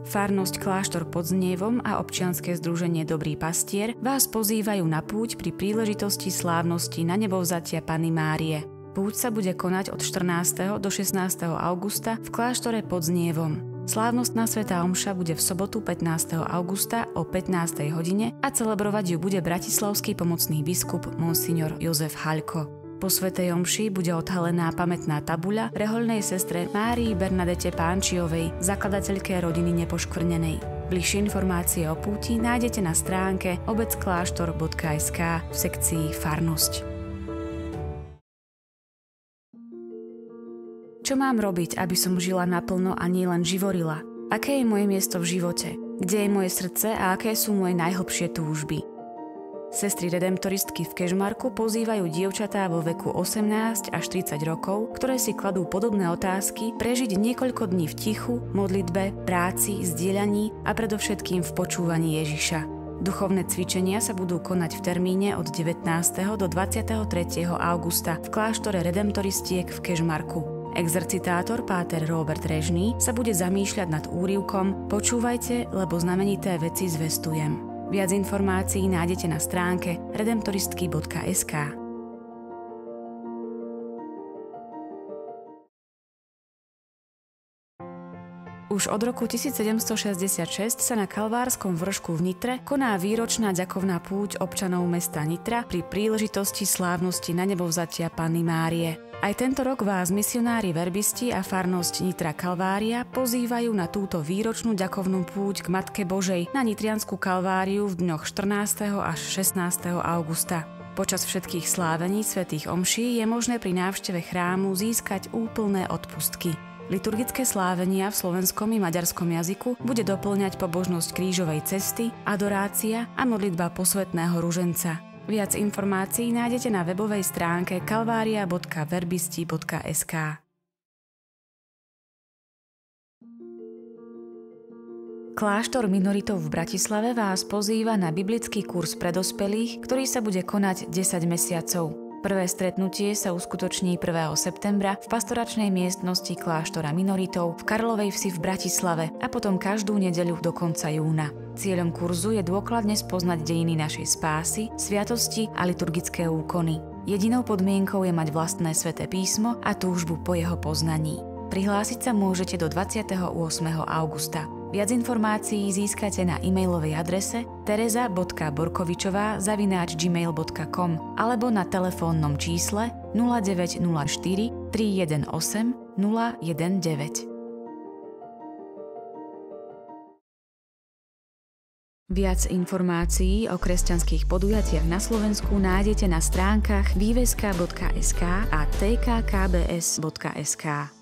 Farnosť Kláštor pod Znievom a občianske združenie Dobrý pastier vás pozývajú na púť pri príležitosti slávnosti na nebovzatia Panny Márie. Púť sa bude konať od 14. do 16. augusta v kláštore pod Znievom. Slávnostná svätá omša bude v sobotu 15. augusta o 15. hodine a celebrovať ju bude bratislavský pomocný biskup monsignor Jozef Haľko. Po svätej omši bude odhalená pamätná tabuľa rehoľnej sestre Márii Bernadete Pánčiovej, zakladateľke rodiny Nepoškvrnenej. Bližšie informácie o púti nájdete na stránke obeckláštor.sk v sekcii Farnosť. Čo mám robiť, aby som žila naplno a nie len živorila? Aké je moje miesto v živote? Kde je moje srdce a aké sú moje najhlbšie túžby? Sestry redemptoristky v Kežmarku pozývajú dievčatá vo veku 18 až 30 rokov, ktoré si kladú podobné otázky, prežiť niekoľko dní v tichu, modlitbe, práci, zdieľaní a predovšetkým v počúvaní Ježiša. Duchovné cvičenia sa budú konať v termíne od 19. do 23. augusta v kláštore redemptoristiek v Kežmarku. Exercitátor páter Robert Režný sa bude zamýšľať nad úryvkom Počúvajte, lebo znamenité veci zvestujem. Viac informácií nájdete na stránke redemptoristky.sk. Už od roku 1766 sa na Kalvárskom vršku v Nitre koná výročná ďakovná púť občanov mesta Nitra pri príležitosti slávnosti na nebovzatia Panny Márie. Aj tento rok vás misionári verbisti a farnosť Nitra Kalvária pozývajú na túto výročnú ďakovnú púť k Matke Božej na Nitriansku Kalváriu v dňoch 14. až 16. augusta. Počas všetkých slávení svätých omší je možné pri návšteve chrámu získať úplné odpustky. Liturgické slávenia v slovenskom i maďarskom jazyku bude dopĺňať pobožnosť krížovej cesty, adorácia a modlitba posvätného ruženca. Viac informácií nájdete na webovej stránke kalvaria.verbisti.sk. Kláštor minoritov v Bratislave vás pozýva na biblický kurz pre dospelých, ktorý sa bude konať 10 mesiacov. Prvé stretnutie sa uskutoční 1. septembra v pastoračnej miestnosti kláštora minoritov v Karlovej Vsi v Bratislave a potom každú nedeľu do konca júna. Cieľom kurzu je dôkladne spoznať dejiny našej spásy, sviatosti a liturgické úkony. Jedinou podmienkou je mať vlastné sväté písmo a túžbu po jeho poznaní. Prihlásiť sa môžete do 28. augusta. Viac informácií získate na e-mailovej adrese tereza.borkovičová@gmail.com alebo na telefónnom čísle 0904 318 019. Viac informácií o kresťanských podujatiach na Slovensku nájdete na stránkach výveska.sk a tkkbs.sk.